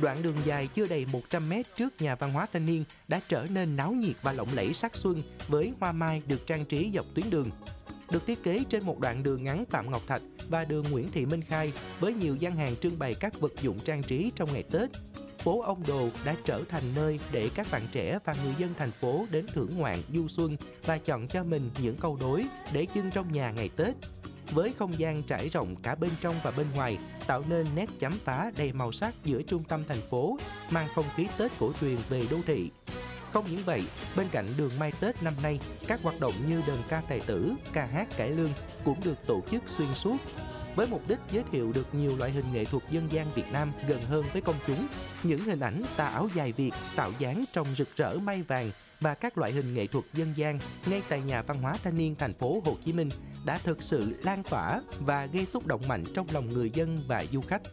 Đoạn đường dài chưa đầy 100 mét trước nhà văn hóa thanh niên đã trở nên náo nhiệt và lộng lẫy sắc xuân với hoa mai được trang trí dọc tuyến đường. Được thiết kế trên một đoạn đường ngắn Phạm Ngọc Thạch và đường Nguyễn Thị Minh Khai với nhiều gian hàng trưng bày các vật dụng trang trí trong ngày Tết, phố Ông Đồ đã trở thành nơi để các bạn trẻ và người dân thành phố đến thưởng ngoạn du xuân và chọn cho mình những câu đối để trưng trong nhà ngày Tết. Với không gian trải rộng cả bên trong và bên ngoài, tạo nên nét chấm phá đầy màu sắc giữa trung tâm thành phố, mang không khí Tết cổ truyền về đô thị. Không những vậy, bên cạnh đường Mai Tết năm nay, các hoạt động như đờn ca tài tử, ca hát cải lương cũng được tổ chức xuyên suốt. Với mục đích giới thiệu được nhiều loại hình nghệ thuật dân gian Việt Nam gần hơn với công chúng, những hình ảnh tà áo dài Việt tạo dáng trông rực rỡ mai vàng và các loại hình nghệ thuật dân gian ngay tại nhà văn hóa thanh niên thành phố Hồ Chí Minh đã thực sự lan tỏa và gây xúc động mạnh trong lòng người dân và du khách.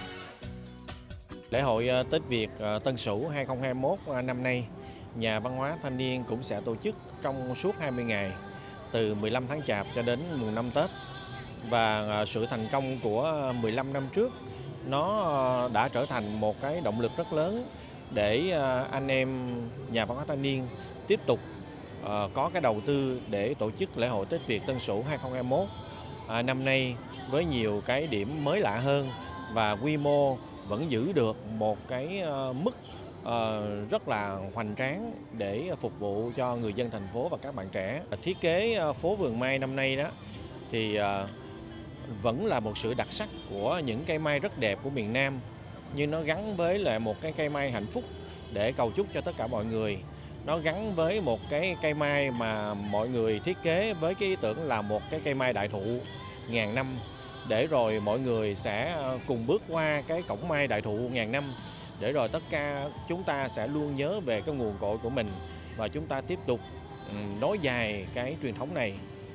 Lễ hội Tết Việt Tân Sửu 2021 năm nay, nhà văn hóa thanh niên cũng sẽ tổ chức trong suốt 20 ngày, từ 15 tháng Chạp cho đến mùng 5 Tết. Và sự thành công của 15 năm trước, nó đã trở thành một cái động lực rất lớn để anh em nhà văn hóa thanh niên tiếp tục có cái đầu tư để tổ chức lễ hội Tết Việt Tân Sửu 2021. Năm nay với nhiều cái điểm mới lạ hơn và quy mô vẫn giữ được một cái mức rất là hoành tráng để phục vụ cho người dân thành phố và các bạn trẻ. Thiết kế phố vườn mai năm nay đó thì vẫn là một sự đặc sắc của những cây mai rất đẹp của miền Nam, nhưng nó gắn với lại một cái cây mai hạnh phúc để cầu chúc cho tất cả mọi người. Nó gắn với một cái cây mai mà mọi người thiết kế với cái ý tưởng là một cái cây mai đại thụ ngàn năm, để rồi mọi người sẽ cùng bước qua cái cổng mai đại thụ ngàn năm, để rồi tất cả chúng ta sẽ luôn nhớ về cái nguồn cội của mình và chúng ta tiếp tục nối dài cái truyền thống này.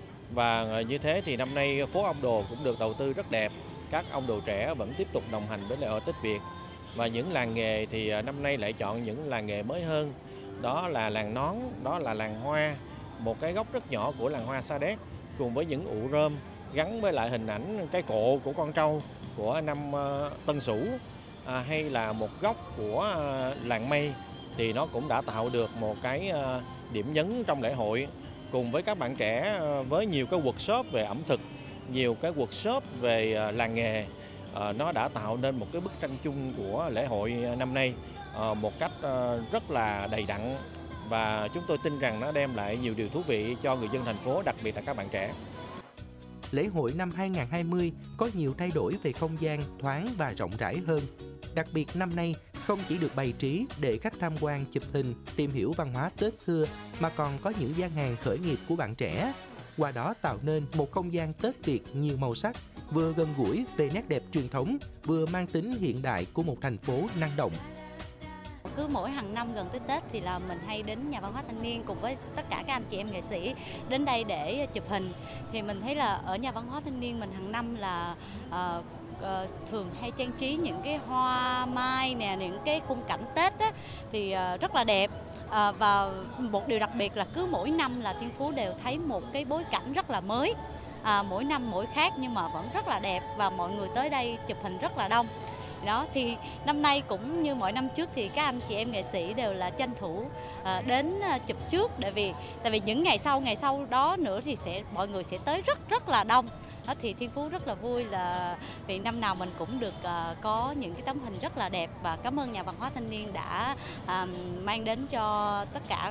Và như thế thì năm nay phố Ông Đồ cũng được đầu tư rất đẹp. Các ông đồ trẻ vẫn tiếp tục đồng hành với lễ hội Tết Việt. Và những làng nghề thì năm nay lại chọn những làng nghề mới hơn. Đó là làng nón, đó là làng hoa, một cái góc rất nhỏ của làng hoa Sa Đéc, cùng với những ụ rơm gắn với lại hình ảnh cái cộ của con trâu của năm Tân Sửu, hay là một góc của làng mây, thì nó cũng đã tạo được một cái điểm nhấn trong lễ hội. Cùng với các bạn trẻ với nhiều cái workshop về ẩm thực, nhiều cái workshop về làng nghề, nó đã tạo nên một cái bức tranh chung của lễ hội năm nay một cách rất là đầy đặn, và chúng tôi tin rằng nó đem lại nhiều điều thú vị cho người dân thành phố, đặc biệt là các bạn trẻ. Lễ hội năm 2020 có nhiều thay đổi về không gian, thoáng và rộng rãi hơn. Đặc biệt năm nay không chỉ được bày trí để khách tham quan chụp hình, tìm hiểu văn hóa Tết xưa, mà còn có những gian hàng khởi nghiệp của bạn trẻ. Qua đó tạo nên một không gian Tết Việt nhiều màu sắc, vừa gần gũi về nét đẹp truyền thống, vừa mang tính hiện đại của một thành phố năng động. Cứ mỗi hàng năm gần tới Tết thì là mình hay đến nhà văn hóa thanh niên cùng với tất cả các anh chị em nghệ sĩ đến đây để chụp hình. Thì mình thấy là ở nhà văn hóa thanh niên mình hàng năm là thường hay trang trí những cái hoa mai nè, những cái khung cảnh Tết á, thì rất là đẹp. Và một điều đặc biệt là cứ mỗi năm là Thiên Phú đều thấy một cái bối cảnh rất là mới. Mỗi năm mỗi khác nhưng mà vẫn rất là đẹp, và mọi người tới đây chụp hình rất là đông. Đó thì năm nay cũng như mọi năm trước thì các anh chị em nghệ sĩ đều là tranh thủ đến chụp trước, tại vì những ngày sau đó nữa thì mọi người sẽ tới rất là đông. Đó thì Thiên Phú rất là vui là vì năm nào mình cũng được có những cái tấm hình rất là đẹp, và cảm ơn nhà văn hóa thanh niên đã mang đến cho tất cả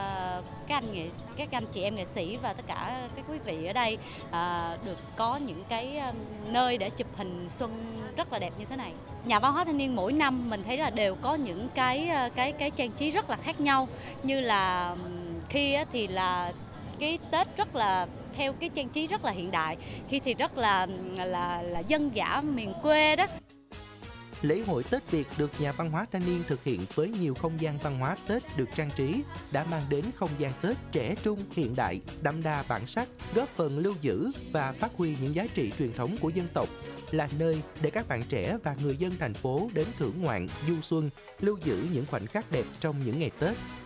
các anh chị em nghệ sĩ và tất cả các quý vị ở đây được có những cái nơi để chụp hình xuân rất là đẹp như thế này. Nhà văn hóa thanh niên mỗi năm mình thấy là đều có những cái trang trí rất là khác nhau, như là khi thì là cái Tết rất là theo cái trang trí rất là hiện đại, khi thì rất là dân dã miền quê đó. Lễ hội Tết Việt được nhà văn hóa thanh niên thực hiện với nhiều không gian văn hóa Tết được trang trí, đã mang đến không gian Tết trẻ trung, hiện đại, đậm đà bản sắc, góp phần lưu giữ và phát huy những giá trị truyền thống của dân tộc, là nơi để các bạn trẻ và người dân thành phố đến thưởng ngoạn, du xuân, lưu giữ những khoảnh khắc đẹp trong những ngày Tết.